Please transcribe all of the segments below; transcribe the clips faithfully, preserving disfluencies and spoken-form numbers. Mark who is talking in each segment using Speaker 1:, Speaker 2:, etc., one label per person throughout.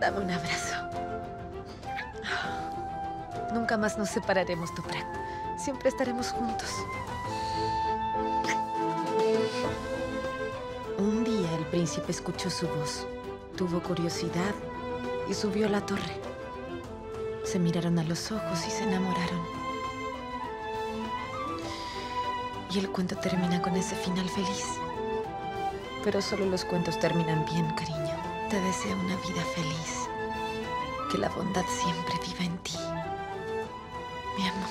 Speaker 1: Dame un abrazo. Nunca más nos separaremos, Toprak. Siempre estaremos juntos. Un día el príncipe escuchó su voz, tuvo curiosidad y subió a la torre. Se miraron a los ojos y se enamoraron. Y el cuento termina con ese final feliz. Pero solo los cuentos terminan bien, cariño. Te deseo una vida feliz. Que la bondad siempre viva en ti. Mi amor.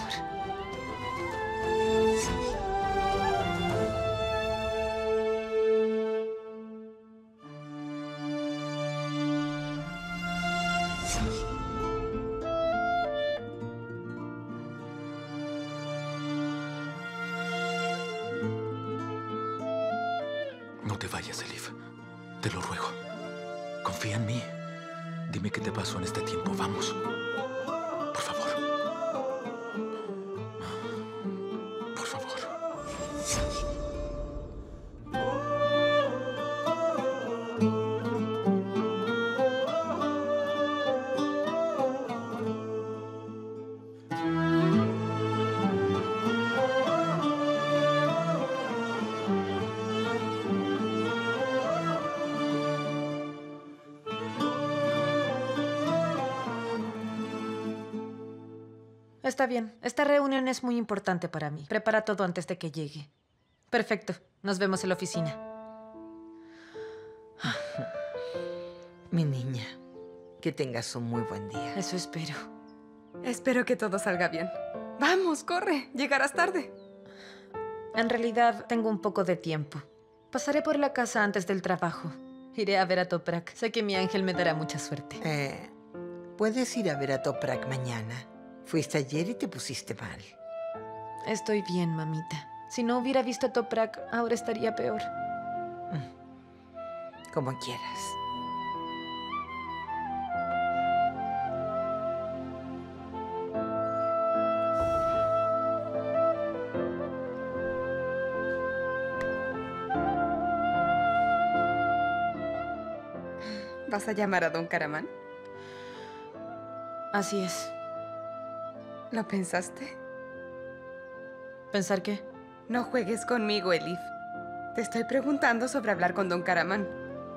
Speaker 2: No te vayas, Elif. Te lo ruego. Confía en mí. Dime qué te pasó en este tiempo. Vamos. Por favor. Por favor.
Speaker 1: Está bien. Esta reunión es muy importante para mí. Prepara todo antes de que llegue. Perfecto. Nos vemos en la oficina.
Speaker 3: Mi niña, que tengas un muy buen día.
Speaker 1: Eso espero.
Speaker 4: Espero que todo salga bien. Vamos, corre. Llegarás tarde.
Speaker 1: En realidad, tengo un poco de tiempo. Pasaré por la casa antes del trabajo. Iré a ver a Toprak. Sé que mi ángel me dará mucha suerte.
Speaker 3: Eh, puedes ir a ver a Toprak mañana. Fuiste ayer y te pusiste mal.
Speaker 1: Estoy bien, mamita. Si no hubiera visto a Toprak, ahora estaría peor.
Speaker 3: Como quieras.
Speaker 4: ¿Vas a llamar a don Karaman?
Speaker 1: Así es.
Speaker 4: ¿Lo pensaste?
Speaker 1: ¿Pensar qué?
Speaker 4: No juegues conmigo, Elif. Te estoy preguntando sobre hablar con don Karaman.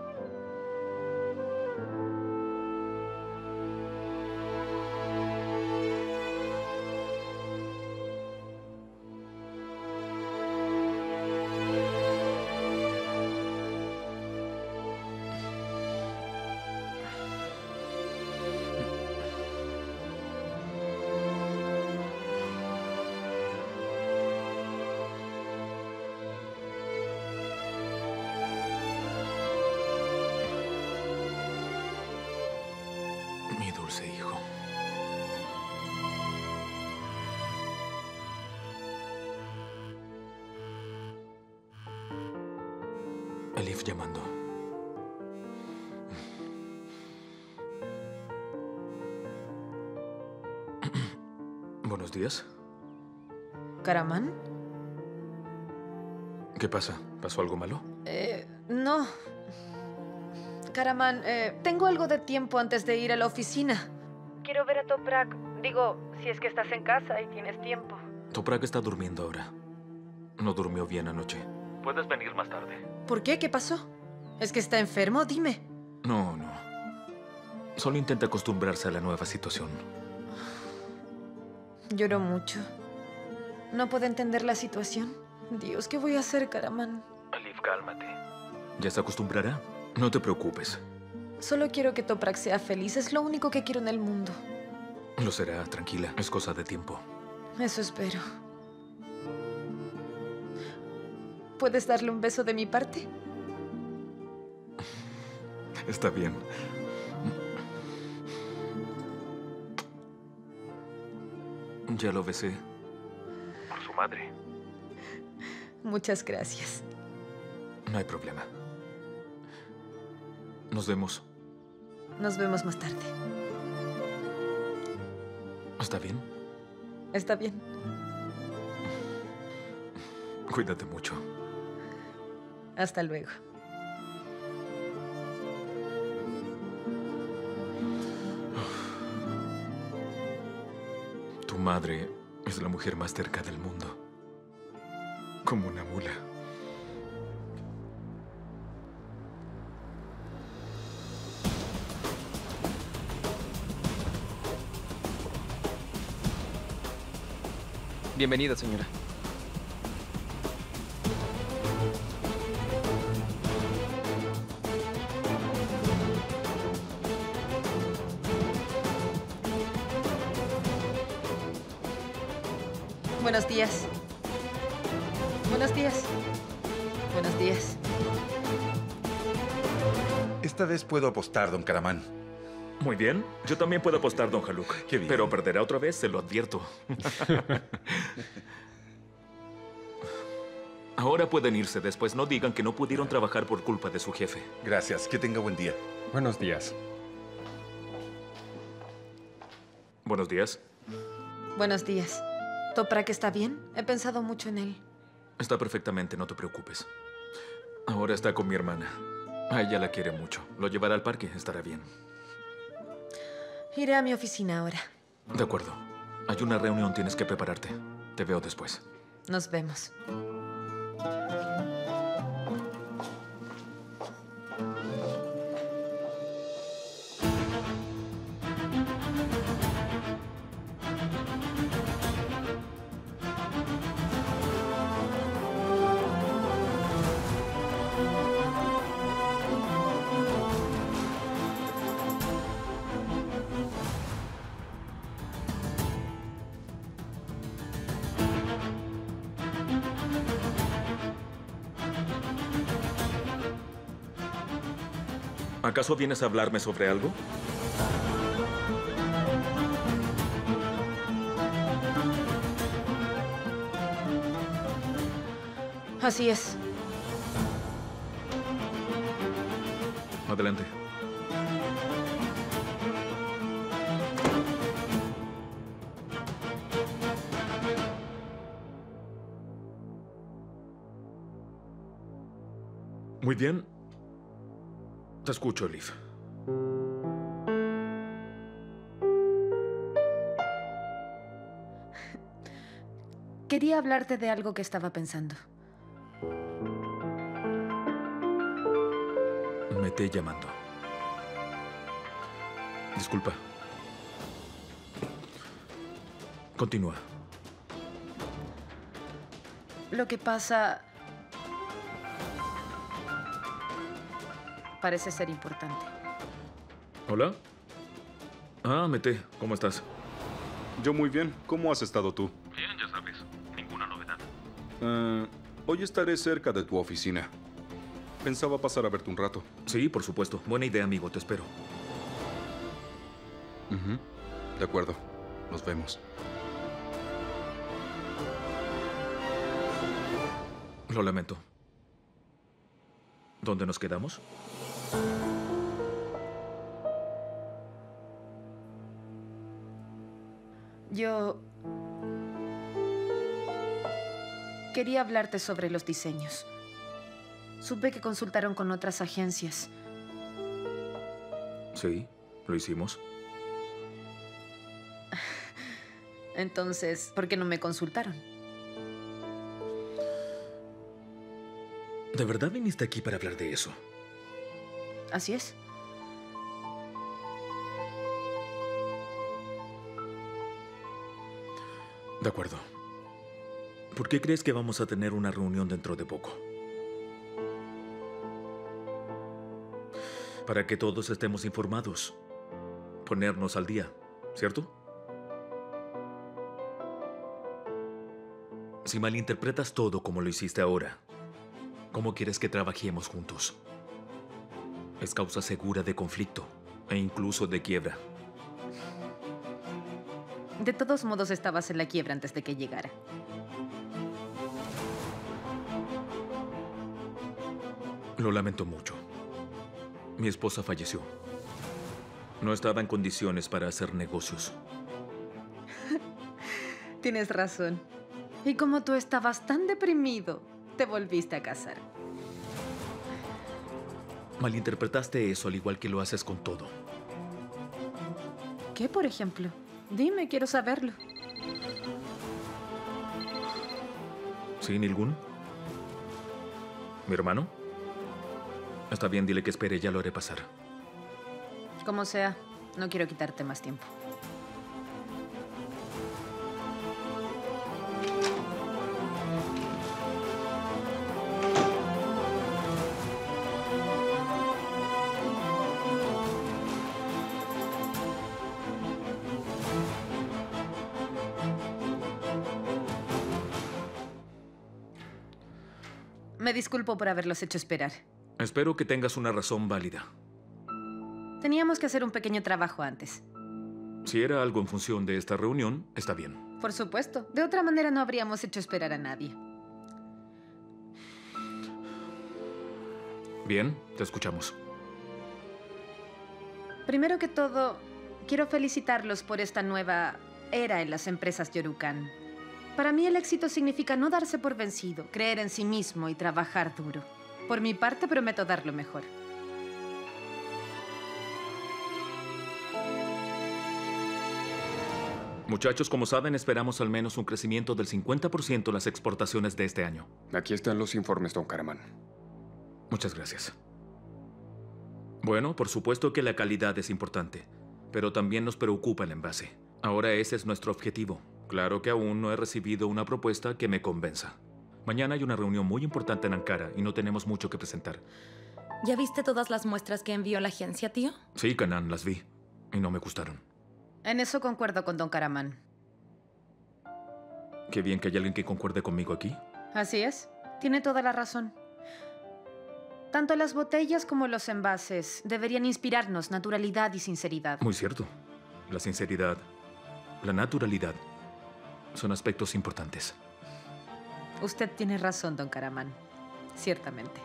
Speaker 2: Mi dulce hijo. Elif llamando. Buenos días.
Speaker 1: ¿Karaman?
Speaker 2: ¿Qué pasa? ¿Pasó algo malo?
Speaker 1: Eh, no. Karaman, eh, tengo algo de tiempo antes de ir a la oficina. Quiero ver a Toprak. Digo, si es que estás en casa y tienes tiempo.
Speaker 2: Toprak está durmiendo ahora. No durmió bien anoche. Puedes venir más tarde.
Speaker 1: ¿Por qué? ¿Qué pasó? ¿Es que está enfermo? Dime.
Speaker 2: No, no. Solo intenta acostumbrarse a la nueva situación.
Speaker 1: Lloró mucho. ¿No puede entender la situación? Dios, ¿qué voy a hacer, Karaman?
Speaker 2: Elif, cálmate. ¿Ya se acostumbrará? No te preocupes.
Speaker 1: Solo quiero que Toprak sea feliz. Es lo único que quiero en el mundo.
Speaker 2: Lo será, tranquila. Es cosa de tiempo.
Speaker 1: Eso espero. ¿Puedes darle un beso de mi parte?
Speaker 2: Está bien. Ya lo besé. Por su madre.
Speaker 1: Muchas gracias.
Speaker 2: No hay problema. Nos vemos.
Speaker 1: Nos vemos más tarde.
Speaker 2: ¿Está bien?
Speaker 1: Está bien.
Speaker 2: Cuídate mucho.
Speaker 1: Hasta luego.
Speaker 2: madre es la mujer más cerca del mundo. Como una mula.
Speaker 5: Bienvenida, señora.
Speaker 1: Buenos días. Buenos días. Buenos días.
Speaker 6: Esta vez puedo apostar, don Caramán.
Speaker 2: Muy bien. Yo también puedo apostar, don Haluk.
Speaker 6: Qué bien.
Speaker 2: Pero perderá otra vez, se lo advierto. Ahora pueden irse. Después no digan que no pudieron trabajar por culpa de su jefe.
Speaker 6: Gracias. Que tenga buen día.
Speaker 7: Buenos días.
Speaker 2: Buenos días.
Speaker 1: Buenos días. ¿Toprak está bien? He pensado mucho en él.
Speaker 2: Está perfectamente, no te preocupes. Ahora está con mi hermana. A ella la quiere mucho. Lo llevará al parque, estará bien.
Speaker 1: Iré a mi oficina ahora.
Speaker 2: De acuerdo. Hay una reunión, tienes que prepararte. Te veo después.
Speaker 1: Nos vemos.
Speaker 2: ¿Acaso vienes a hablarme sobre algo?
Speaker 1: Así es.
Speaker 2: Adelante. Muy bien. Te escucho, Elif.
Speaker 1: Quería hablarte de algo que estaba pensando.
Speaker 2: Me te llamando. Disculpa. Continúa.
Speaker 1: Lo que pasa... parece ser importante.
Speaker 2: ¿Hola? Ah, Mete, ¿cómo estás?
Speaker 8: Yo muy bien. ¿Cómo has estado tú?
Speaker 2: Bien, ya sabes. Ninguna novedad.
Speaker 8: Eh, hoy estaré cerca de tu oficina. Pensaba pasar a verte un rato.
Speaker 2: Sí, por supuesto. Buena idea, amigo. Te espero.
Speaker 8: Ujú. De acuerdo. Nos vemos.
Speaker 2: Lo lamento. ¿Dónde nos quedamos?
Speaker 1: Yo... quería hablarte sobre los diseños. Supe que consultaron con otras agencias.
Speaker 2: Sí, lo hicimos.
Speaker 1: Entonces, ¿por qué no me consultaron?
Speaker 2: ¿De verdad viniste aquí para hablar de eso?
Speaker 1: Así es.
Speaker 2: De acuerdo. ¿Por qué crees que vamos a tener una reunión dentro de poco? Para que todos estemos informados. Ponernos al día, ¿cierto? Si malinterpretas todo como lo hiciste ahora, ¿cómo quieres que trabajemos juntos? Es causa segura de conflicto e incluso de quiebra.
Speaker 1: De todos modos, estabas en la quiebra antes de que llegara.
Speaker 2: Lo lamento mucho. Mi esposa falleció. No estaba en condiciones para hacer negocios.
Speaker 1: Tienes razón. Y como tú estabas tan deprimido, te volviste a casar.
Speaker 2: Malinterpretaste eso al igual que lo haces con todo.
Speaker 1: ¿Qué, por ejemplo? Dime, quiero saberlo.
Speaker 2: ¿Sí, Nilgun? ¿Mi hermano? Está bien, dile que espere, ya lo haré pasar.
Speaker 1: Como sea, no quiero quitarte más tiempo. Me disculpo por haberlos hecho esperar.
Speaker 2: Espero que tengas una razón válida.
Speaker 1: Teníamos que hacer un pequeño trabajo antes.
Speaker 2: Si era algo en función de esta reunión, está bien.
Speaker 1: Por supuesto. De otra manera no habríamos hecho esperar a nadie.
Speaker 2: Bien, te escuchamos.
Speaker 1: Primero que todo, quiero felicitarlos por esta nueva era en las empresas Yorukan. Para mí el éxito significa no darse por vencido, creer en sí mismo y trabajar duro. Por mi parte, prometo dar lo mejor.
Speaker 2: Muchachos, como saben, esperamos al menos un crecimiento del cincuenta por ciento en las exportaciones de este año.
Speaker 8: Aquí están los informes, don Karaman.
Speaker 2: Muchas gracias. Bueno, por supuesto que la calidad es importante, pero también nos preocupa el envase. Ahora ese es nuestro objetivo. Claro que aún no he recibido una propuesta que me convenza. Mañana hay una reunión muy importante en Ankara y no tenemos mucho que presentar.
Speaker 5: ¿Ya viste todas las muestras que envió la agencia, tío?
Speaker 2: Sí, Kanan, las vi. Y no me gustaron.
Speaker 1: En eso concuerdo con don Karaman.
Speaker 2: Qué bien que hay alguien que concuerde conmigo aquí.
Speaker 1: Así es. Tiene toda la razón. Tanto las botellas como los envases deberían inspirarnos naturalidad y sinceridad.
Speaker 2: Muy cierto. La sinceridad, la naturalidad, son aspectos importantes.
Speaker 1: Usted tiene razón, don Karaman. Ciertamente.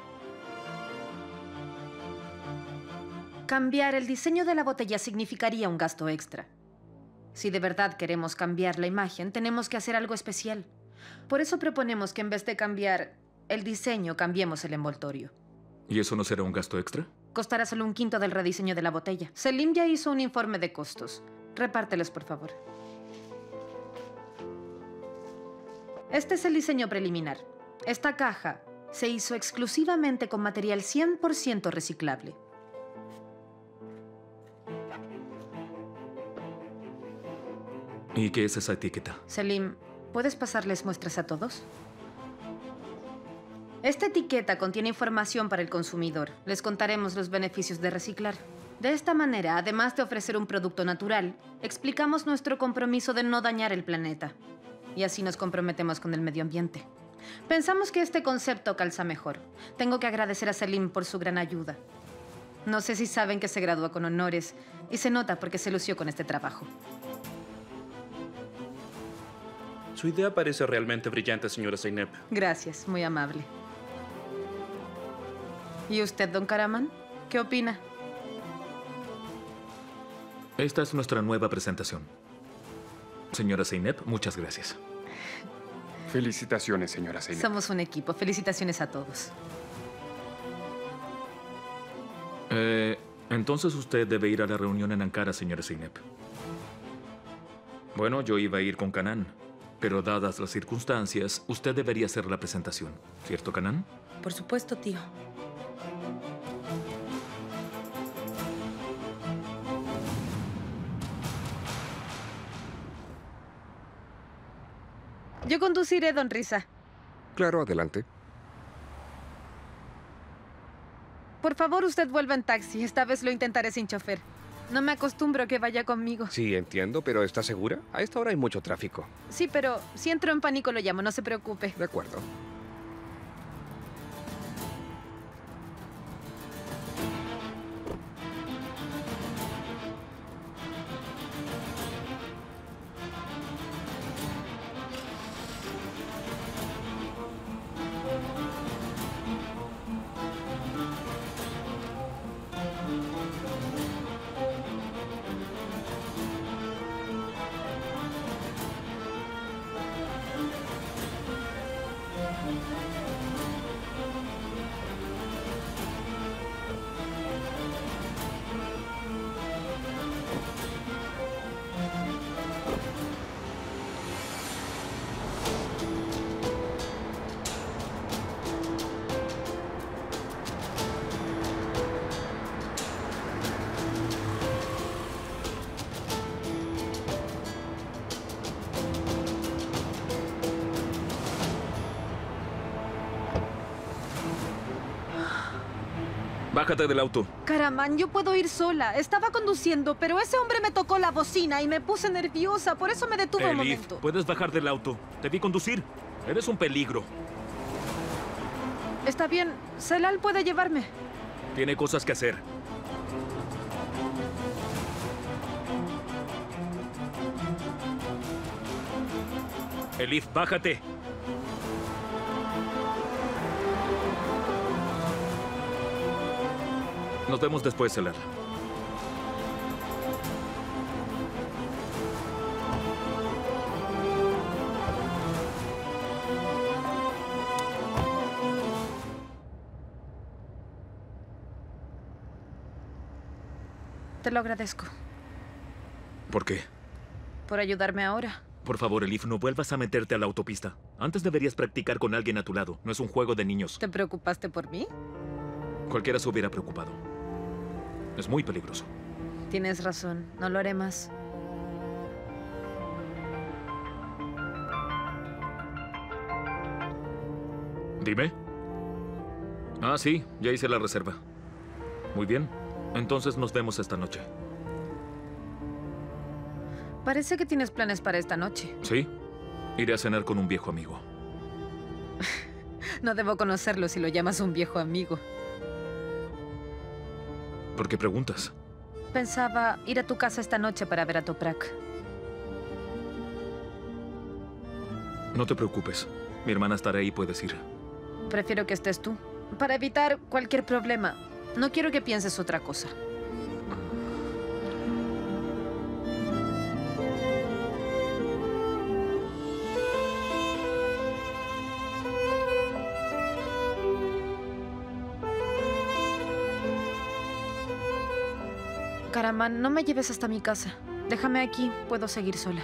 Speaker 1: Cambiar el diseño de la botella significaría un gasto extra. Si de verdad queremos cambiar la imagen, tenemos que hacer algo especial. Por eso proponemos que en vez de cambiar el diseño, cambiemos el envoltorio.
Speaker 2: ¿Y eso no será un gasto extra?
Speaker 1: Costará solo un quinto del rediseño de la botella. Selim ya hizo un informe de costos. Repártelos, por favor. Este es el diseño preliminar. Esta caja se hizo exclusivamente con material cien por ciento reciclable.
Speaker 2: ¿Y qué es esa etiqueta?
Speaker 1: Selim, ¿puedes pasarles muestras a todos? Esta etiqueta contiene información para el consumidor. Les contaremos los beneficios de reciclar. De esta manera, además de ofrecer un producto natural, explicamos nuestro compromiso de no dañar el planeta. Y así nos comprometemos con el medio ambiente. Pensamos que este concepto calza mejor. Tengo que agradecer a Selim por su gran ayuda. No sé si saben que se graduó con honores y se nota porque se lució con este trabajo.
Speaker 7: Su idea parece realmente brillante, señora Zeynep.
Speaker 1: Gracias, muy amable. ¿Y usted, don Karaman? ¿Qué opina?
Speaker 2: Esta es nuestra nueva presentación. Señora Zeynep, muchas gracias.
Speaker 8: Felicitaciones, señora Zeynep.
Speaker 1: Somos un equipo. Felicitaciones a todos.
Speaker 2: Eh, entonces usted debe ir a la reunión en Ankara, señora Zeynep. Bueno, yo iba a ir con Kanan, pero dadas las circunstancias, usted debería hacer la presentación. ¿Cierto, Kanan?
Speaker 5: Por supuesto, tío.
Speaker 1: Yo conduciré, don Risa.
Speaker 9: Claro, adelante.
Speaker 1: Por favor, usted vuelva en taxi. Esta vez lo intentaré sin chofer. No me acostumbro a que vaya conmigo.
Speaker 9: Sí, entiendo, pero ¿está segura? A esta hora hay mucho tráfico.
Speaker 1: Sí, pero si entro en pánico lo llamo, no se preocupe.
Speaker 9: De acuerdo.
Speaker 2: Bájate del auto.
Speaker 1: Karaman, yo puedo ir sola. Estaba conduciendo, pero ese hombre me tocó la bocina y me puse nerviosa. Por eso me detuve un
Speaker 2: Elif,
Speaker 1: momento.
Speaker 2: puedes bajar del auto. Te vi conducir. Eres un peligro.
Speaker 1: Está bien. Celal puede llevarme.
Speaker 2: Tiene cosas que hacer. Elif, bájate. Nos vemos después, Celal.
Speaker 1: Te lo agradezco.
Speaker 2: ¿Por qué?
Speaker 1: Por ayudarme ahora.
Speaker 2: Por favor, Elif, no vuelvas a meterte a la autopista. Antes deberías practicar con alguien a tu lado. No es un juego de niños.
Speaker 1: ¿Te preocupaste por mí?
Speaker 2: Cualquiera se hubiera preocupado. Es muy peligroso.
Speaker 1: Tienes razón. No lo haré más.
Speaker 2: Dime. Ah, sí. Ya hice la reserva. Muy bien. Entonces nos vemos esta noche.
Speaker 1: Parece que tienes planes para esta noche.
Speaker 2: Sí. Iré a cenar con un viejo amigo.
Speaker 1: No debo conocerlo si lo llamas un viejo amigo.
Speaker 2: ¿Por qué preguntas?
Speaker 1: Pensaba ir a tu casa esta noche para ver a Toprak.
Speaker 2: No te preocupes. Mi hermana estará ahí y puedes ir.
Speaker 1: Prefiero que estés tú. Para evitar cualquier problema. No quiero que pienses otra cosa. Karaman, no me lleves hasta mi casa. Déjame aquí, puedo seguir sola.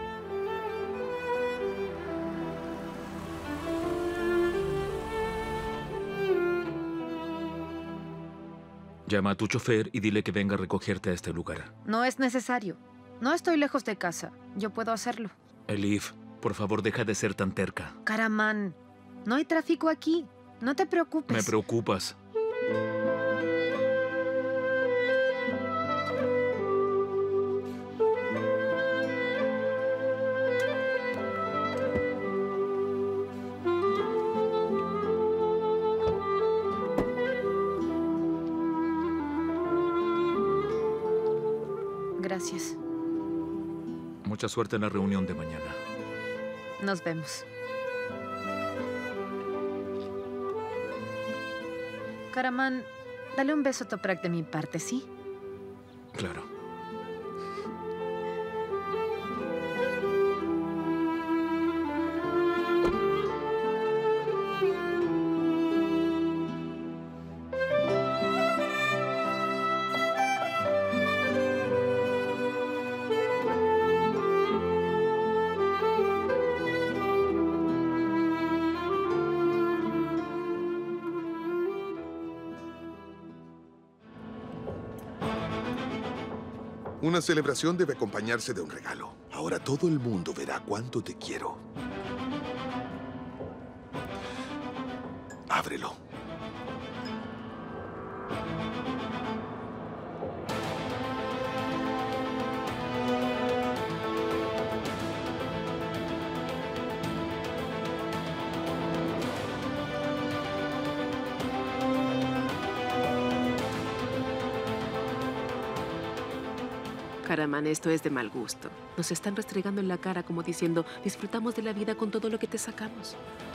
Speaker 2: Llama a tu chofer y dile que venga a recogerte a este lugar.
Speaker 1: No es necesario. No estoy lejos de casa. Yo puedo hacerlo.
Speaker 2: Elif, por favor, deja de ser tan terca.
Speaker 1: Karaman, no hay tráfico aquí. No te preocupes.
Speaker 2: Me preocupas.
Speaker 1: Gracias.
Speaker 2: Mucha suerte en la reunión de mañana.
Speaker 1: Nos vemos. Karaman, dale un beso a Toprak de mi parte, ¿sí?
Speaker 2: Claro.
Speaker 10: Una celebración debe acompañarse de un regalo. Ahora todo el mundo verá cuánto te quiero. Ábrelo.
Speaker 11: Karaman, esto es de mal gusto. Nos están restregando en la cara como diciendo, disfrutamos de la vida con todo lo que te sacamos.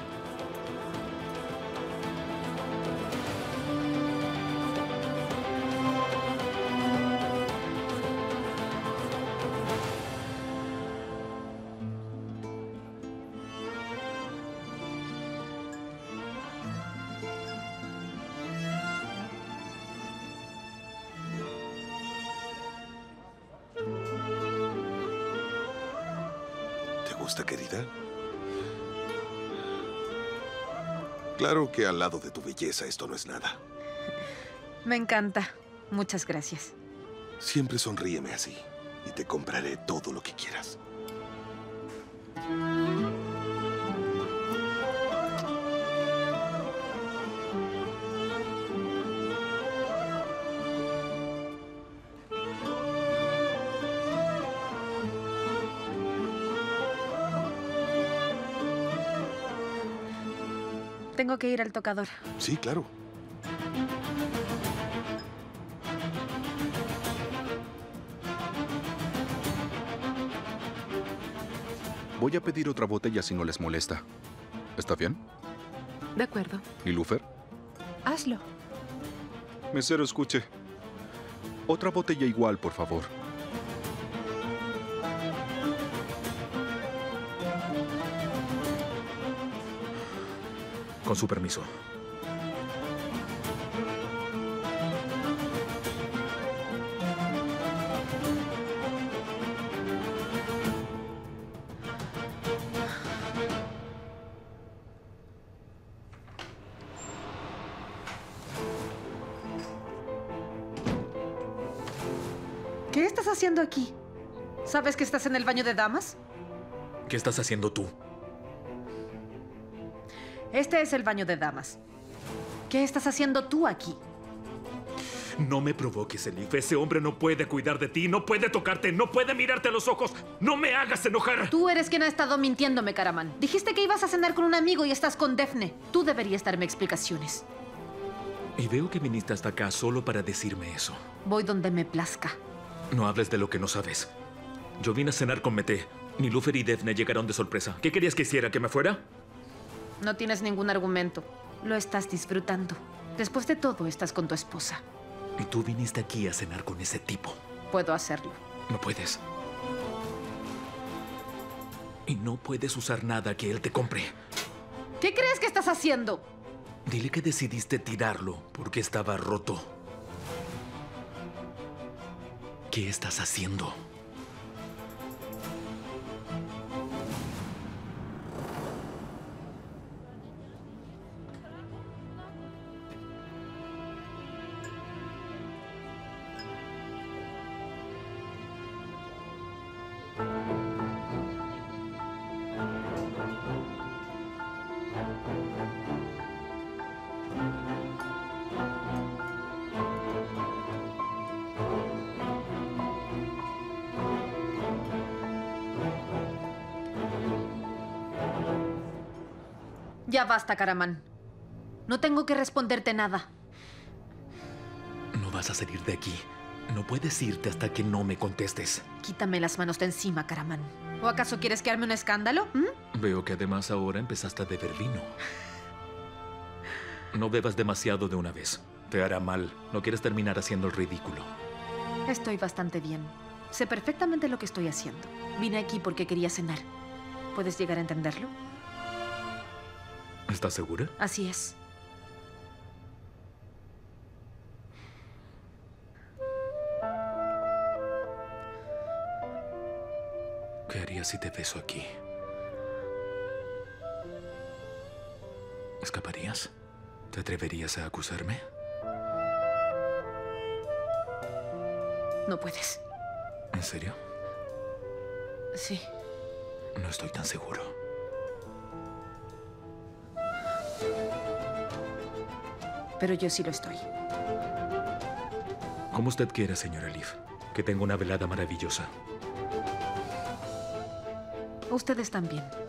Speaker 10: ¿Te gusta, querida? Claro que al lado de tu belleza esto no es nada.
Speaker 1: Me encanta. Muchas gracias.
Speaker 10: Siempre sonríeme así y te compraré todo lo que quieras.
Speaker 5: Tengo que ir al tocador.
Speaker 10: Sí, claro.
Speaker 8: Voy a pedir otra botella si no les molesta. ¿Está bien?
Speaker 11: De acuerdo.
Speaker 8: ¿Nilúfer?
Speaker 5: Hazlo.
Speaker 8: Mesero, escuche. Otra botella igual, por favor.
Speaker 2: Con su permiso.
Speaker 1: ¿Qué estás haciendo aquí? ¿Sabes que estás en el baño de damas?
Speaker 2: ¿Qué estás haciendo tú?
Speaker 1: Este es el baño de damas. ¿Qué estás haciendo tú aquí?
Speaker 2: No me provoques, Elif. Ese hombre no puede cuidar de ti, no puede tocarte, no puede mirarte a los ojos. ¡No me hagas enojar!
Speaker 1: Tú eres quien ha estado mintiéndome, Karaman. Dijiste que ibas a cenar con un amigo y estás con Daphne. Tú deberías darme explicaciones.
Speaker 2: Y veo que viniste hasta acá solo para decirme eso.
Speaker 1: Voy donde me plazca.
Speaker 2: No hables de lo que no sabes. Yo vine a cenar con Mete. Nilúfer y Daphne llegaron de sorpresa. ¿Qué querías que hiciera? ¿Que me fuera?
Speaker 1: No tienes ningún argumento. Lo estás disfrutando. Después de todo, estás con tu esposa.
Speaker 2: Y tú viniste aquí a cenar con ese tipo.
Speaker 1: Puedo hacerlo.
Speaker 2: No puedes. Y no puedes usar nada que él te compre.
Speaker 1: ¿Qué crees que estás haciendo?
Speaker 2: Dile que decidiste tirarlo porque estaba roto. ¿Qué estás haciendo?
Speaker 1: Ya basta, Karaman. No tengo que responderte nada.
Speaker 2: No vas a salir de aquí. No puedes irte hasta que no me contestes.
Speaker 1: Quítame las manos de encima, Karaman. ¿O acaso quieres que arme un escándalo? ¿Mm?
Speaker 2: Veo que además ahora empezaste a beber vino. No bebas demasiado de una vez. Te hará mal. No quieres terminar haciendo el ridículo.
Speaker 1: Estoy bastante bien. Sé perfectamente lo que estoy haciendo. Vine aquí porque quería cenar. ¿Puedes llegar a entenderlo?
Speaker 2: ¿Estás segura?
Speaker 1: Así es.
Speaker 2: ¿Qué harías si te beso aquí? ¿Escaparías? ¿Te atreverías a acusarme?
Speaker 1: No puedes.
Speaker 2: ¿En serio?
Speaker 1: Sí.
Speaker 2: No estoy tan seguro.
Speaker 1: Pero yo sí lo estoy.
Speaker 2: Como usted quiera, señora Elif. Que tenga una velada maravillosa.
Speaker 1: Ustedes también.